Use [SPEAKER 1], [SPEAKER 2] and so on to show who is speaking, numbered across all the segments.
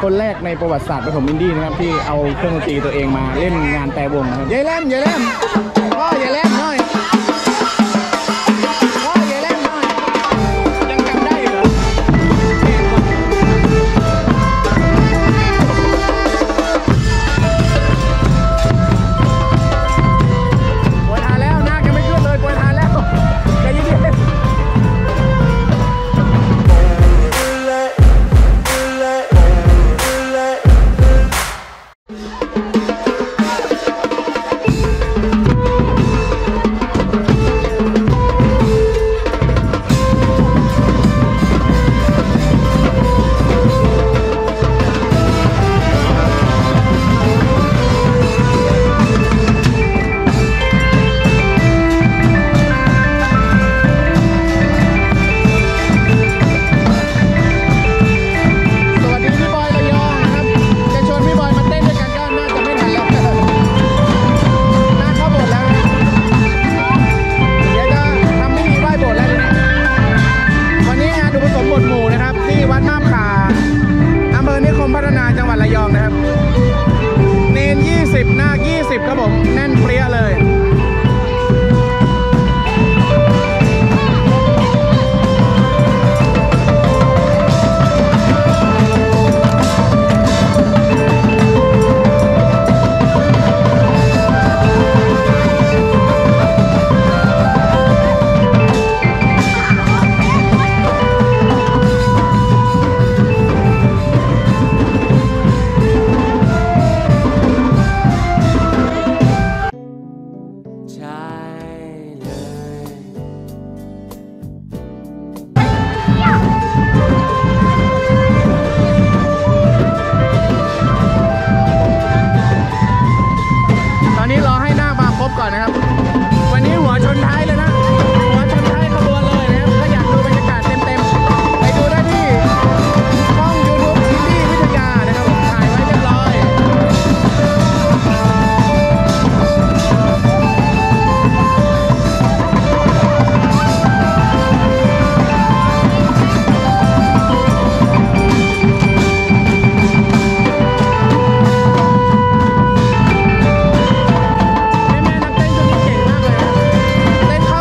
[SPEAKER 1] คนแรกในประวัติศาสตร์ปฐมอินดี้นะครับที่เอาเครื่องดนตรีตัวเองมาเล่นงานแต่วงนะครับเยเล่มพ่อเยเล่มหน่อยพ่อเยเล่มหน่อยยังจำได้เหรอปวดหาแล้วหน้ายังไม่ขึ้นเลยปวดหาแล้วใจเย็นครับผมแน่นเปรี้ยเลยก่อนนะครับวันนี้หัวชนท้ายเลยนะหัวชนท้ายขบวนเลยนะครับถ้าอยากดูบรรยากาศเต็มๆไปดูได้ที่ช่อง YouTube อินดี้วิทยานะครับผมถ่ายไว้เรียบร้อยเต้นเข้า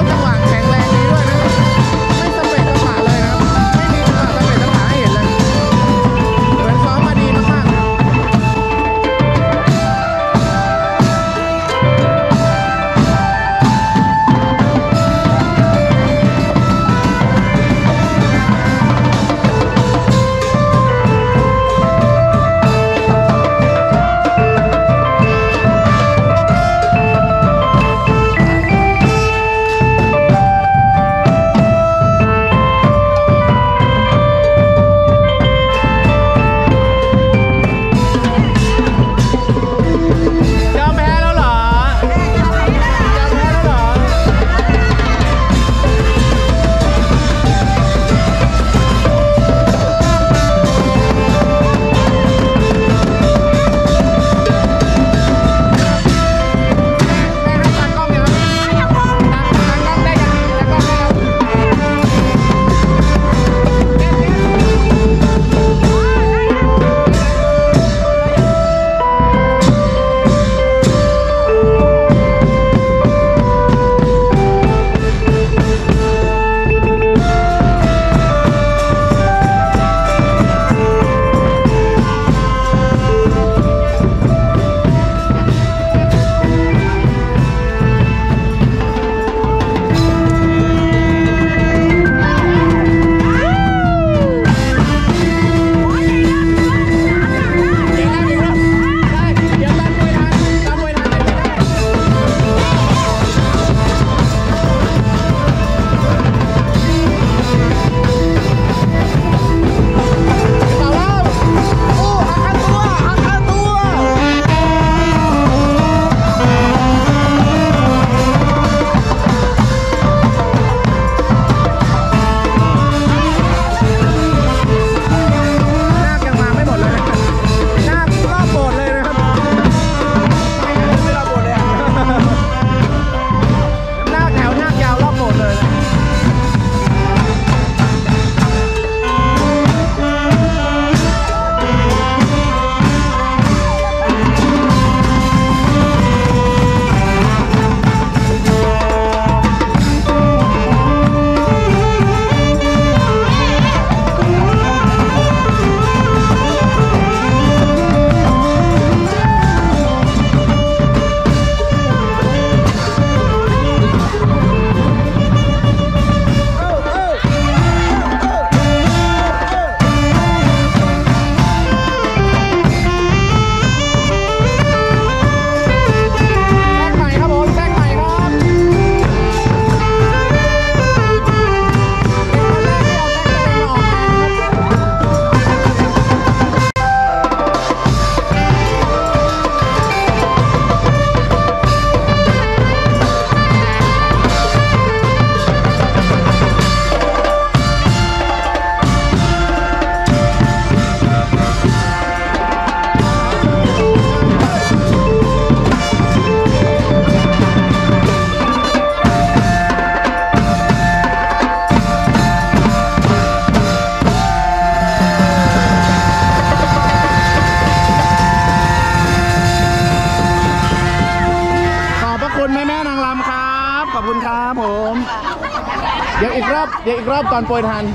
[SPEAKER 1] อบคุณครับผมเดี๋ยวอีกรอบตอนโปรยทาน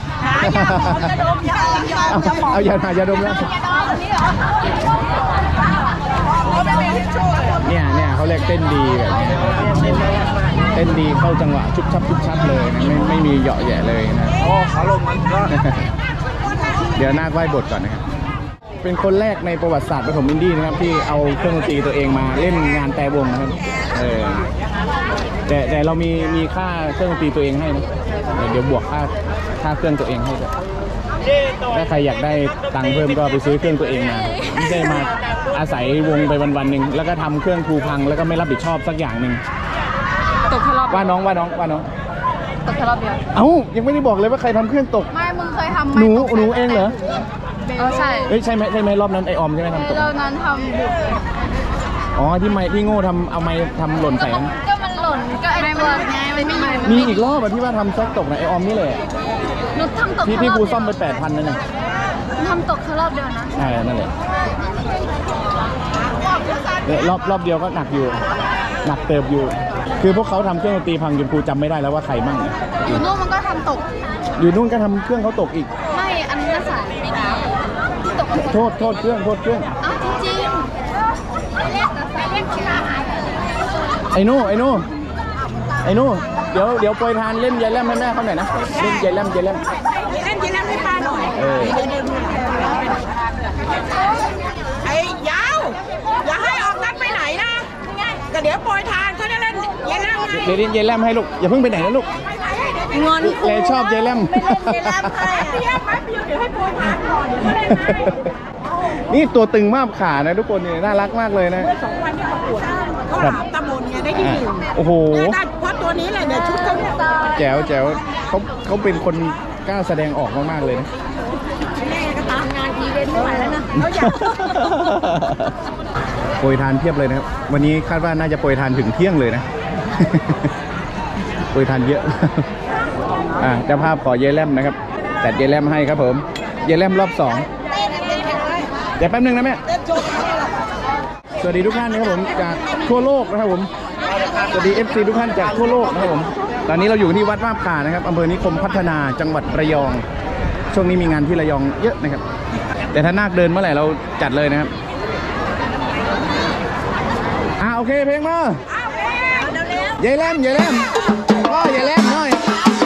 [SPEAKER 1] เอาอย่าดมแล้วเนี่ยเขาเรียกเต้นดีแบบนี้เต้นดีเข้าจังหวะชุบชับเลยนะไม่มีเหยาะแหย่เลยนะ
[SPEAKER 2] โอ้ขาลงมันก็
[SPEAKER 1] เดี๋ยวนาคไหว้บทก่อนนะครับเป็นคนแรกในประวัติศาสตร์ปฐมอินดี้นะครับที่เอาเครื่องดนตรีตัวเองมาเล่นงานแต่วงนะครับแต่เรามีค่าเครื่องดนตรีตัวเองให้นะเดี๋ยวบวกค่าเครื่องตัวเองให้ด้วยถ้าใครอยากได้ตังค์เพิ่มก็ไปซื้อเครื่องตัวเองมาไม่ใช่มาอาศัยวงไปวันๆหนึ่งแล้วก็ทำเครื่องครูพังแล้วก็ไม่รับผิดชอบสักอย่างหนึ่ง
[SPEAKER 3] ตกทะเลาะ
[SPEAKER 1] ว่าน้อง
[SPEAKER 3] ตกทะเลาะเดียว
[SPEAKER 1] เอ้ายังไม่ได้บอกเลยว่าใครทำเครื่องตก
[SPEAKER 3] ไม่มึงเคยทำไหม
[SPEAKER 1] หนูเองเหรอ
[SPEAKER 3] ใช่
[SPEAKER 1] ใช่ไหมรอบนั้นไอออมใช่ไหมทำตก
[SPEAKER 3] รอบนั้นทำบุก
[SPEAKER 1] อ๋อที่โง่เอาไม้ทำหล่นใส่
[SPEAKER 3] ก็มันหล่นก็ไอตัวไงมันไม่อยู่
[SPEAKER 1] มีอีกรอบที่ว่าทำแซกตกนะไอออมนี่แหละ
[SPEAKER 3] นุชทำตก
[SPEAKER 1] ที่กูซ่อมไป 8,000นั่นเอง
[SPEAKER 3] ทำตกแค่รอบเดียวนะ
[SPEAKER 1] ใช่นั่นแหละรอบเดียวก็หนักอยู่หนักเติบอยู่คือพวกเขาทำเครื่องดนตรีพังจนกูจำไม่ได้แล้วว่าใครมั่ง
[SPEAKER 3] อยู่นู่นมันก็ทำตก
[SPEAKER 1] อยู่นู่นก็ทำเครื่องเขาตกอีก
[SPEAKER 3] ไม่อันนี้น่าสายตก
[SPEAKER 1] โทษเครื่อง
[SPEAKER 3] อ้าวจริง
[SPEAKER 1] ไอ้นู่เดี๋ยวโปรยทานเล่นยายแลมให้แม่เขาหน่อยนะเล่นยายแลม
[SPEAKER 4] ให้ป้าหน่อยไอ้ยาวอย่าให้ออกนัดไปไหนนะแต่เดี๋ยวโปรยทานเขาจะเล่นยายแลม
[SPEAKER 1] เดี๋ยวเล่นยายแลมให้ลูกอย่าเพิ่งไปไหนนะลูก
[SPEAKER 3] งอน
[SPEAKER 1] แกชอบยายแลม
[SPEAKER 4] ไม่เล่นยายแลมให้เดี๋ยวให้โปรยทานก่อนเดี๋ยวไม่เล่นให้
[SPEAKER 1] นี่ตัวตึงมากขานะทุกคนนี่น่ารักมากเลยนะ
[SPEAKER 4] เมื่อ2 วันที่ประกวดเขาหลามตะมนไงได้ที่1
[SPEAKER 1] โอ้โห
[SPEAKER 4] เพราะตัวนี้แหละเดี๋ยวชุดเขา
[SPEAKER 1] แจ๋วเขาเป็นคนกล้าแสดงออกมากๆเลยนะ
[SPEAKER 4] แม่ก็ตามงานอีเวนต์ไม่ไหวแล้วนะเขาอยาก
[SPEAKER 1] โปรยทานเพียบเลยนะครับวันนี้คาดว่าน่าจะโปรยทานถึงเที่ยงเลยนะโปรยทานเยอะเจ้าภาพขอเยแลมนะครับแต่เยแลมให้ครับผมเยแลมรอบ2เดี๋ยวแป๊บนึงนะแม่สวัสดีทุกท่านนะครับผมจากทั่วโลกนะครับผมสวัสดี FC ทุกท่านจากทั่วโลกนะครับผมตอนนี้เราอยู่ที่วัดมาบขานะครับอำเภอนิคมพัฒนาจังหวัดระยองช่วงนี้มีงานที่ระยองเยอะนะครับแต่ถ้านาคเดินเมื่อไหร่เราจัดเลยนะครับโอเคเพลงมาเยแลมก็เยแลมหน่อย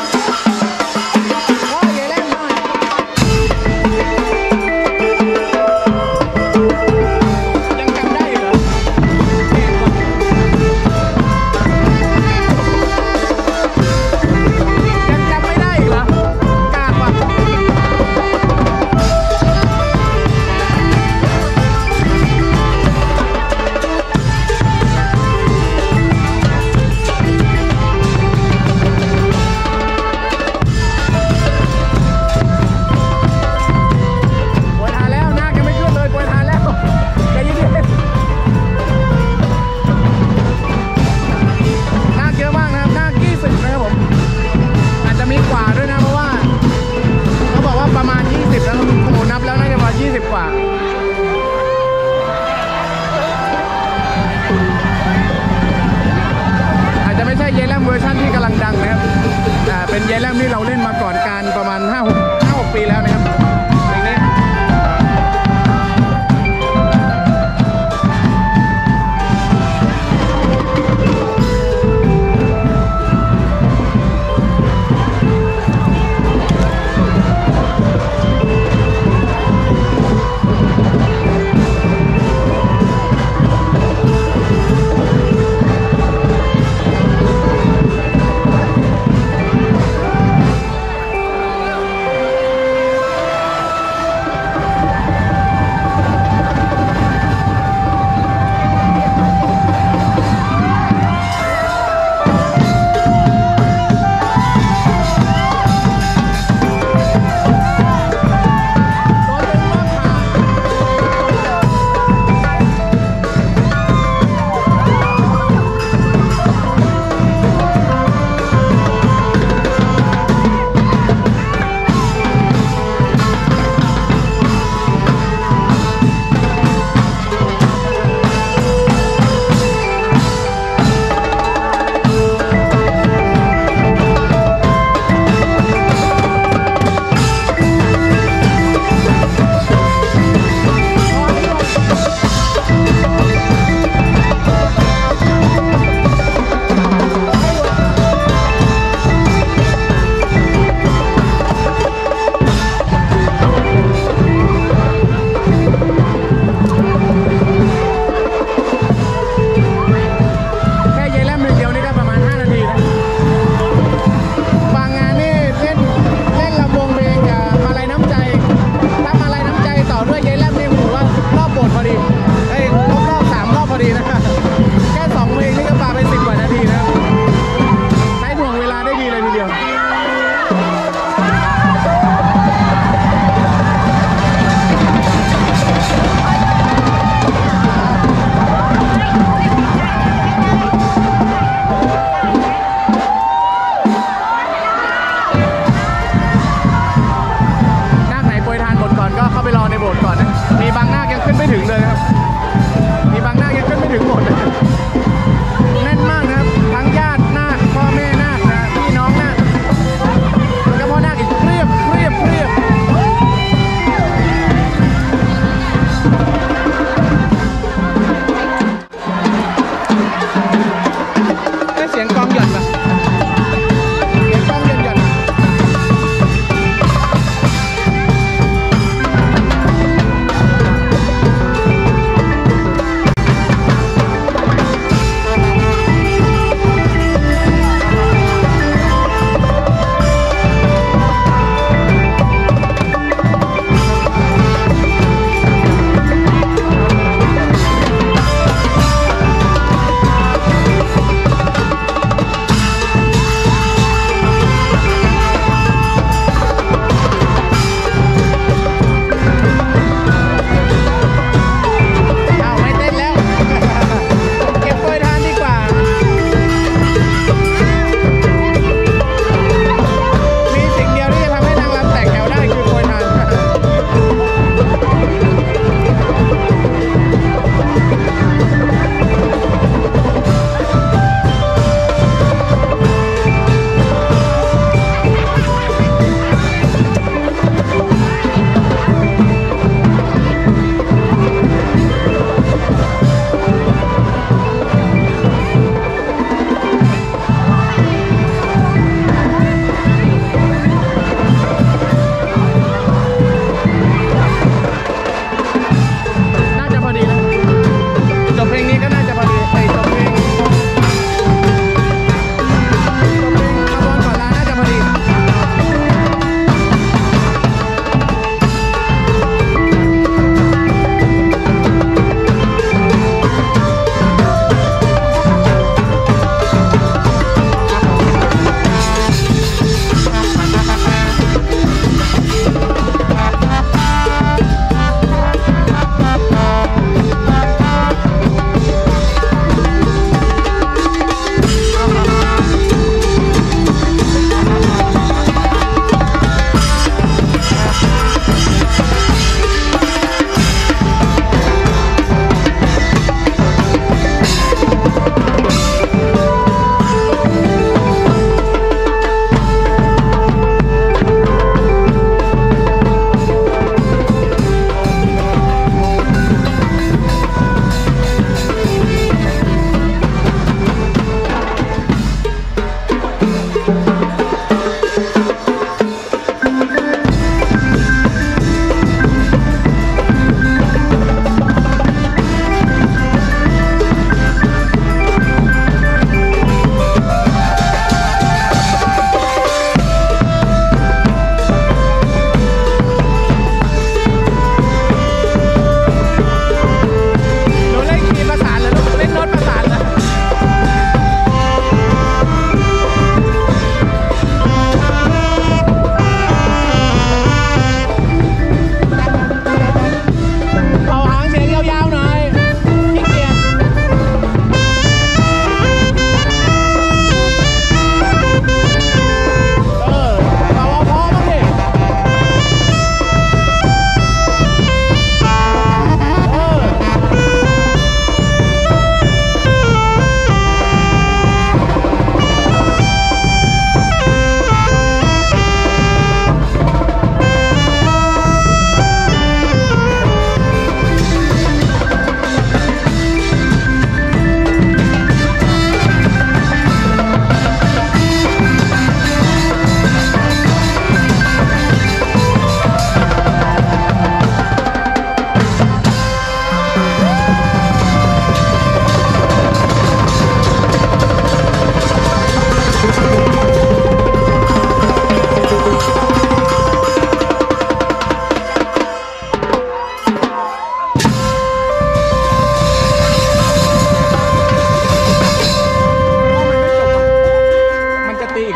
[SPEAKER 1] เวอร์ชันที่กำลังดังนะครับเป็นเยแลมที่เราเล่นมาก่อนการประมาณ 5-6 ปีแล้วนะครับเพลงนี้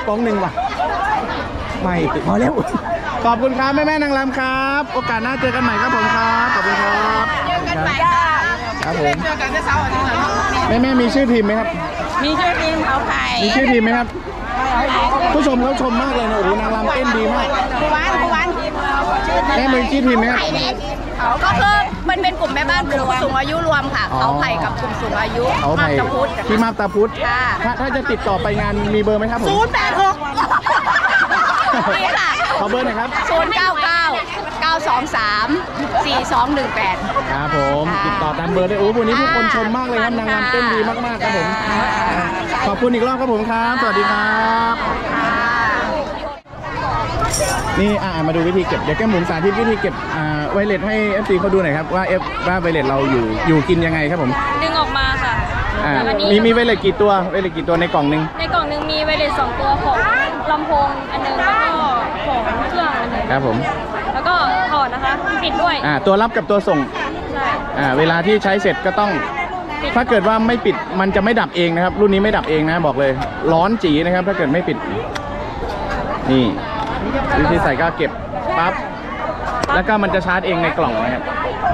[SPEAKER 1] กองหนึ่งว่ะไม่พอแล้วขอบคุณครับแม่ๆนางรำครับ โอกาสหน้าเจอกันใหม่ครับผมครับขอบคุณครับ
[SPEAKER 4] เจอกันใหม่ค่ะ
[SPEAKER 1] ครับผม
[SPEAKER 4] เจอกันเสาร์อาทิตย์เหรอ
[SPEAKER 1] แม่มีชื่อทีมไหมครับ
[SPEAKER 4] มีชื่อทีมเขาไข่
[SPEAKER 1] มีชื่อทีมไหมครับ ผู้ชมเขาชมมากเลยนะโอ้โหนางรำเต้นดีมาก
[SPEAKER 4] ผู้วันทีมเราชื่อ
[SPEAKER 1] แม่มีชื่อทีมไหมครับ
[SPEAKER 3] ก็คือมันเป็นกลุ่มแม่บ้านกลุ่มผู้สูงอายุรวมค่ะ
[SPEAKER 1] อ๋อ
[SPEAKER 3] เขาไผ่กับกลุ่มสูงอายุ
[SPEAKER 1] เขาไผ่
[SPEAKER 3] มาบตะพุธ
[SPEAKER 1] ที่มาบตาพุธ
[SPEAKER 3] ค่ะ
[SPEAKER 1] ถ้าจะติดต่อไปงานมีเบอร์ไหมครับผม
[SPEAKER 3] นี่ค่ะ
[SPEAKER 1] ขอเบอร์หน่อยครับ
[SPEAKER 3] 099 923 4218
[SPEAKER 1] ครับผมติดต่อตามเบอร์ได้โอ้วันนี้ผู้คนชมมากเลยครับนางรำเต้นดีมากๆครับผมขอบคุณอีกรอบครับผมครับ สวัสดีครับนี่มาดูวิธีเก็บเดี๋ยวแก้มหมุนสาธิตวิธีเก็บไวเลสให้ FC เขาดูหน่อยครับว่าไวเลสเราอยู่กินยังไงครับผม
[SPEAKER 2] ดึงออกมาค่ะ แล้วอันนี้
[SPEAKER 1] มีไวเลสกี่ตัวไวเลสกี่ตัวในกล่องหนึง
[SPEAKER 2] ในกล่องหนึงมีไวเลส2ตัวของลำโพงอันหนึงแล้วก็ของเครื่องอันหนึง
[SPEAKER 1] ครับผม
[SPEAKER 2] แล้วก็ถอดนะคะ ปิดด้วย
[SPEAKER 1] ตัวรับกับตัวส่ง
[SPEAKER 2] ใช่
[SPEAKER 1] เวลาที่ใช้เสร็จก็ต้อง ถ้าเกิดว่าไม่ปิดมันจะไม่ดับเองนะครับ รุ่นนี้ไม่ดับเองนะบอกเลย ร้อนจีนะครับ ถ้าเกิดไม่ปิด นี่วิธีใส่ก็เก็บปั๊บแล้วก็มันจะชาร์จเองในกล่องนะครับ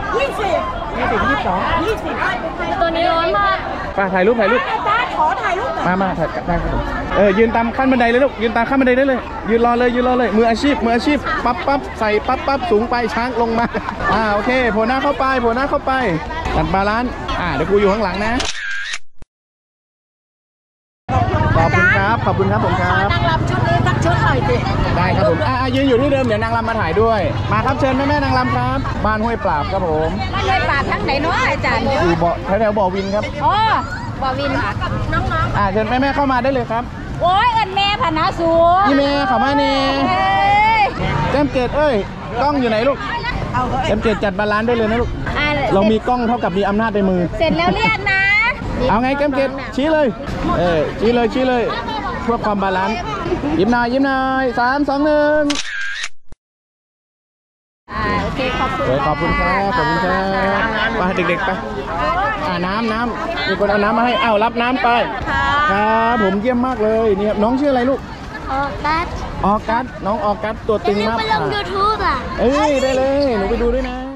[SPEAKER 2] ตัวนี้ร้อนมาก
[SPEAKER 1] ป้าถ่ายรูป
[SPEAKER 4] ขอถ่ายรูป
[SPEAKER 1] มาถ่ายได้ครับผมยืนตามขั้นบันไดเลยลูกยืนตามขั้นบันไดได้เลยยืนรอเลยมืออาชีพปั๊บใส่ปั๊บสูงไปช้างลงมาโอเคโผล่หน้าเข้าไปตัดบาลานซ์เดี๋ยวกูอยู่ข้างหลังนะขอบคุณครับผมครับ
[SPEAKER 4] นางรำชุดนี้สักชุดหน่อยสิ
[SPEAKER 1] ได้ครับผมยืนอยู่ที่เดิมเดี๋ยวนางรำมาถ่ายด้วยมาครับเชิญแม่ๆนางรำครับบ้านห้วยปราบครับผม
[SPEAKER 3] มันเลยปาดทั้งไหนเนาะอาจารย์
[SPEAKER 1] อยู่แถวบ่อวินครับ
[SPEAKER 3] อ๋อบ่อวิน
[SPEAKER 1] เชิญแม่ๆเข้ามาได้เลยครับ
[SPEAKER 3] โอ้ยเอินแม่พนาสู
[SPEAKER 1] พี่เมย์เข้ามานี่
[SPEAKER 3] เอ้ย
[SPEAKER 1] แก้มเกตเอ้ยกล้องอยู่ไหนลูกแก้มเกตจัดบาลานซ์ได้เลยนะลูก
[SPEAKER 3] อ่ะ
[SPEAKER 1] เรามีกล้องเท่ากับมีอำนาจในมือ
[SPEAKER 3] เสร็จแล้วเรียกนะ
[SPEAKER 1] เอาไงแก้มเกตชี้เลยชี้เลยเพื่อความบาลานซ์ยิ้มหน่อย3 2 1
[SPEAKER 3] โอเคขอบคุณ
[SPEAKER 1] ขอบคุณครับไปเด็กๆไปน้ำมีคนเอาน้ำมาให้รับน้ำไปครับผมเยี่ยมมากเลยนี่ครับน้องชื่ออะไรลูก
[SPEAKER 3] ออกัส
[SPEAKER 1] น้องออกัสตัวตึงมาก
[SPEAKER 3] ไปลง YouTube อ่ะ
[SPEAKER 1] ได้เลยหนูไปดูด้วยนะ